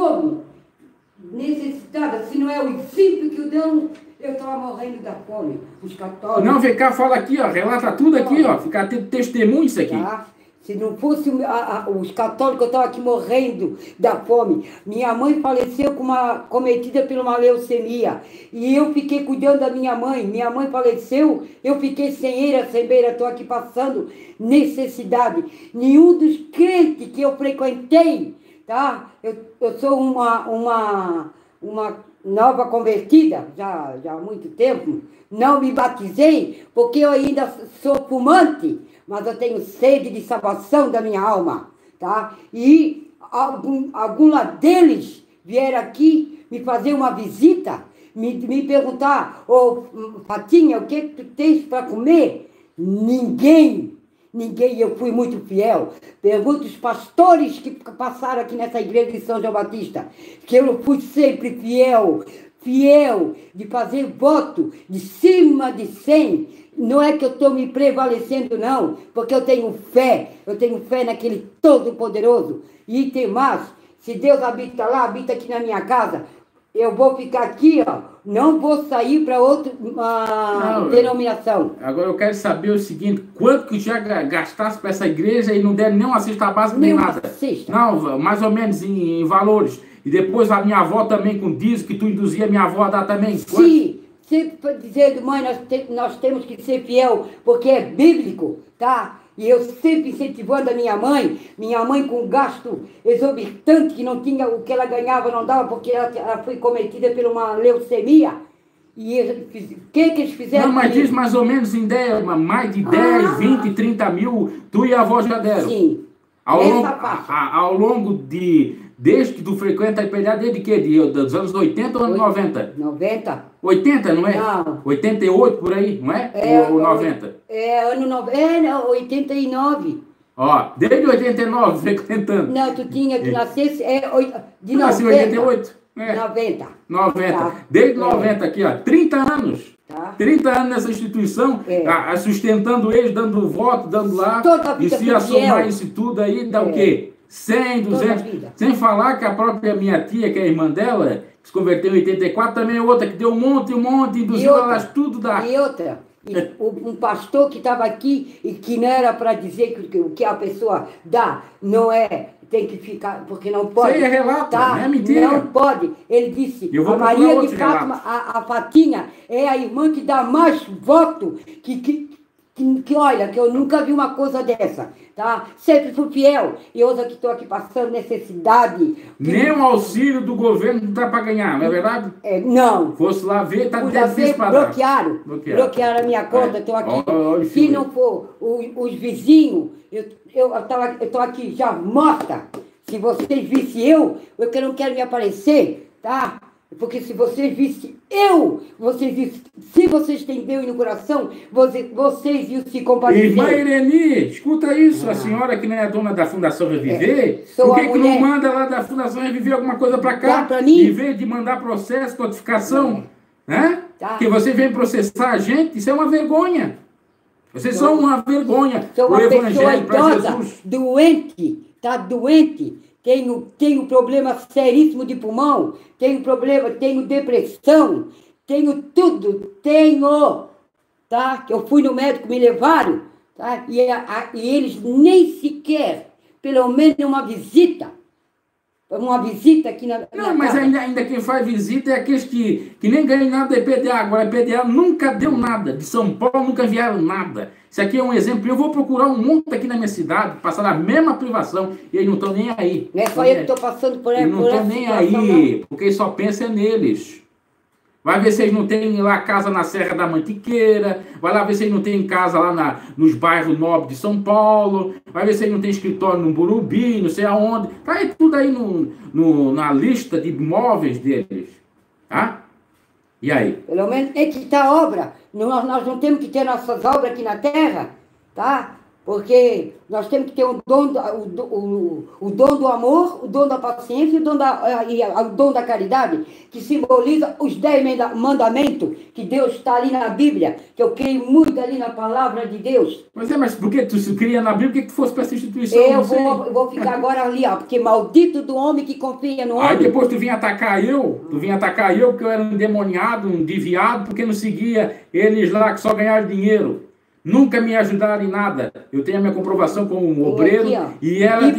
fome, necessitada, se não é o exemplo que o dão, eu estava morrendo da fome, os católicos. Não, vem cá, fala aqui, ó, relata tudo aqui, ó, fica testemunho isso aqui. Tá? Se não fosse os católicos, eu estava aqui morrendo da fome. Minha mãe faleceu cometida por uma leucemia. E eu fiquei cuidando da minha mãe. Minha mãe faleceu, eu fiquei sem eira, sem beira. Estou aqui passando necessidade. Nenhum dos crentes que eu frequentei, tá? Eu sou uma nova convertida, já há muito tempo. Não me batizei, porque eu ainda sou fumante. Mas eu tenho sede de salvação da minha alma, tá? E alguns deles vieram aqui me fazer uma visita, me perguntar, Fatinha, o que tu tens para comer? Ninguém, eu fui muito fiel. Pergunto os pastores que passaram aqui nessa igreja de São João Batista, que eu fui sempre fiel de fazer voto de cima de 100. Não é que eu estou me prevalecendo, não, porque eu tenho fé naquele Todo-Poderoso. E tem mais, se Deus habita lá, habita aqui na minha casa, eu vou ficar aqui, ó, não vou sair para outra denominação. Agora eu quero saber o seguinte, quanto que já gastasse para essa igreja e não deram nem uma cesta básica nem nada? Não, mais ou menos em valores. E depois a minha avó também com dízimo, que tu induzia a minha avó a dar também. Sim. Sempre dizendo, mãe, nós temos que ser fiel, porque é bíblico, tá? E eu sempre incentivando a minha mãe com gasto exorbitante, que não tinha o que ela ganhava, não dava, porque ela foi cometida por uma leucemia. E o que eles fizeram? Não, mas diz mais ou menos em ideia, mais de 10, 20, 30 mil, tu e a avó já deram. Sim, ao longo desde que tu frequenta a IPDA, desde que? Dos anos 80 ou anos 90? 90. 80, não é? Não. 88 por aí, não é? Ou 90? Ano 90, 89. Ó, desde 89 frequentando. Não, tu tinha que nascer de 90. Nasci em 88? É. 90. Tá. Desde 90 aqui, ó, 30 anos. Tá. 30 anos nessa instituição, sustentando eles, dando voto, dando lá. Toda a vida e se assomar isso tudo aí, dá o quê? 100, 200. Sem falar que a própria minha tia, que é a irmã dela, que se converteu em 84, também é outra, que deu um monte, induziu elas tudo da... E outra, um pastor que estava aqui e que não era para dizer que o que a pessoa dá, não é, tem que ficar, porque não pode. Isso aí é relato, tá? Não é mentira. Não pode. Ele disse, a Maria de Fátima, a Fatinha, é a irmã que dá mais voto, que olha, que eu nunca vi uma coisa dessa, tá? Sempre fui fiel. E hoje que estou aqui passando necessidade. Nem o auxílio do governo não dá para ganhar, não é verdade? Não. Fosse lá ver, tá difícil para dar. Bloquearam a minha conta, estou aqui. Se não for os vizinhos, eu estou aqui já morta. Se vocês vissem eu não quero me aparecer, tá? Porque se vocês vissem se vocês têm Deus no coração, vocês iam se compadecer. Irmã Ireni, escuta isso, a senhora que não é a dona da Fundação Reviver, por que não manda lá da Fundação Reviver alguma coisa para cá? Pra mim? Em vez de mandar processo, notificação, né? Tá. Porque você vem processar a gente, isso é uma vergonha. Vocês são uma vergonha. Sou uma pessoa idosa, doente, tá doente. Tenho problema seríssimo de pulmão, tenho depressão, tenho tudo, tá? Que eu fui no médico, me levaram, tá? E eles nem sequer, pelo menos uma visita aqui na Não, mas ainda quem faz visita é aqueles que nem ganham nada da EPDA. Agora, a EPDA nunca deu nada. De São Paulo nunca vieram nada. Isso aqui é um exemplo. Eu vou procurar um monte aqui na minha cidade, passar na mesma privação, e eles não estão nem aí. Não é só eu que estou passando por essa situação. Eles não estão nem aí, porque eles só pensam neles. Vai ver se eles não têm lá casa na Serra da Mantiqueira, vai lá ver se eles não têm casa lá nos bairros nobres de São Paulo, vai ver se eles não têm escritório no Burumbi, não sei aonde. Tá aí tudo aí na lista de imóveis deles. Tá? E aí? Pelo menos tem que estar obra. Nós não temos que ter nossas obras aqui na terra, tá? Porque nós temos que ter o dom, o dom do amor, o dom da paciência e o dom da caridade, que simboliza os 10 mandamentos que Deus está ali na Bíblia, que eu creio muito ali na palavra de Deus. Mas por que tu se cria na Bíblia? Por que tu fosse para essa instituição? Eu vou ficar agora ali, ó, porque maldito do homem que confia no homem. Aí depois tu vinha atacar eu, porque eu era um endemoniado, um desviado, porque não seguia eles lá que só ganharam dinheiro. Nunca me ajudaram em nada. Eu tenho a minha comprovação como um obreiro aqui, e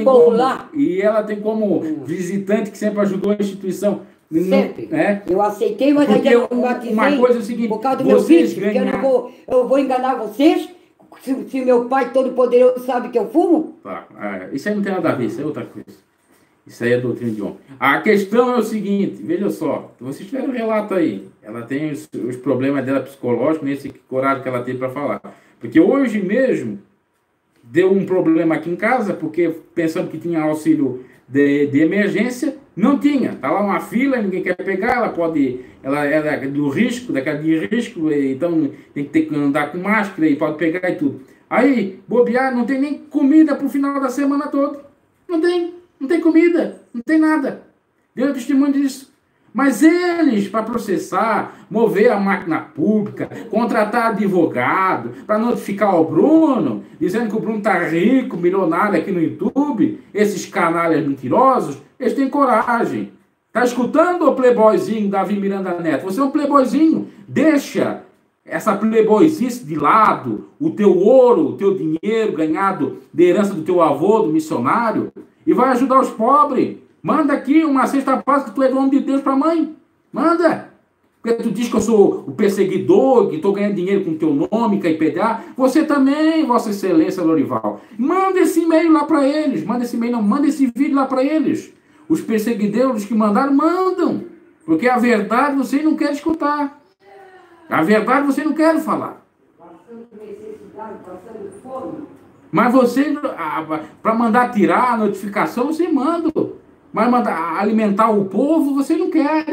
ela tem como visitante que sempre ajudou a instituição. Sempre. Né? Eu aceitei, mas porque ainda não batizei. Uma coisa é o seguinte, por causa do meu vício, porque eu vou enganar vocês. Se meu pai todo-poderoso sabe que eu fumo? Tá. Isso aí não tem nada a ver, isso é outra coisa. Isso aí é doutrina de homem. A questão é o seguinte, veja só, vocês tiveram um relato aí. Ela tem os problemas dela psicológicos, nesse coragem que ela tem para falar. Porque hoje mesmo deu um problema aqui em casa, porque pensando que tinha auxílio de emergência, não tinha. Está lá uma fila, ninguém quer pegar, ela é do risco, daquela de risco, então tem que ter que andar com máscara e pode pegar e tudo. Aí, bobear, não tem nem comida para o final da semana todo. Não tem comida, não tem nada. Deu testemunho disso. Mas eles, para processar, mover a máquina pública, contratar advogado, para notificar o Bruno, dizendo que o Bruno está rico, milionário aqui no YouTube, esses canalhas mentirosos, eles têm coragem. Está escutando o playboyzinho Davi Miranda Neto? Você é um playboyzinho. Deixa essa playboyzice de lado, o teu ouro, o teu dinheiro ganhado de herança do teu avô, do missionário, e vai ajudar os pobres. Manda aqui uma cesta básica que tu é do homem de Deus para a mãe. Manda. Porque tu diz que eu sou o perseguidor, que estou ganhando dinheiro com o teu nome, KPDA. Você também, Vossa Excelência Lorival. Manda esse e-mail lá para eles. Manda esse vídeo lá para eles. Os perseguidores que mandaram, mandam. Porque a verdade você não quer escutar. A verdade você não quer falar. Passando necessidade, passando fome. Mas você, para mandar tirar a notificação, você manda. Mas mandar alimentar o povo, você não quer.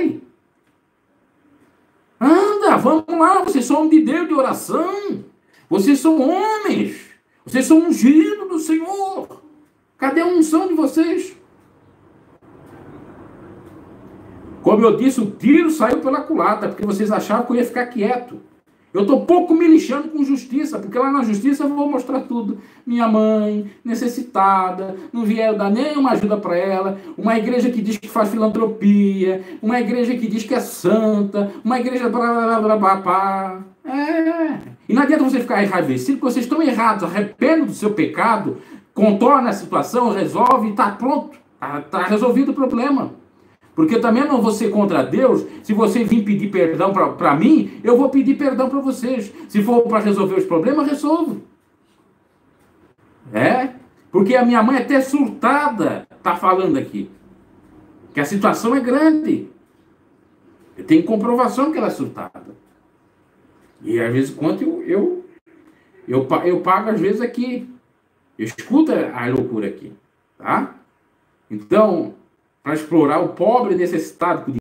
Anda, vamos lá, vocês são homens de Deus de oração. Vocês são homens. Vocês são ungidos do Senhor. Cadê a unção de vocês? Como eu disse, o tiro saiu pela culatra, porque vocês achavam que eu ia ficar quieto. Eu estou pouco me lixando com justiça, porque lá na justiça eu vou mostrar tudo. Minha mãe, necessitada, não vieram dar nenhuma ajuda para ela. Uma igreja que diz que faz filantropia, uma igreja que diz que é santa, uma igreja... E não adianta você ficar enraivecido, porque vocês estão errados. Arrependam do seu pecado, contorna a situação, resolve e está pronto. Está resolvido o problema. Porque eu também não vou ser contra Deus. Se você vir pedir perdão para mim, eu vou pedir perdão para vocês. Se for para resolver os problemas, resolvo. Porque a minha mãe até surtada está falando aqui. Que a situação é grande. Eu tenho comprovação que ela é surtada. E às vezes, quando eu pago, às vezes, aqui. Eu escuto a loucura aqui. Tá? Então... para explorar o pobre necessitado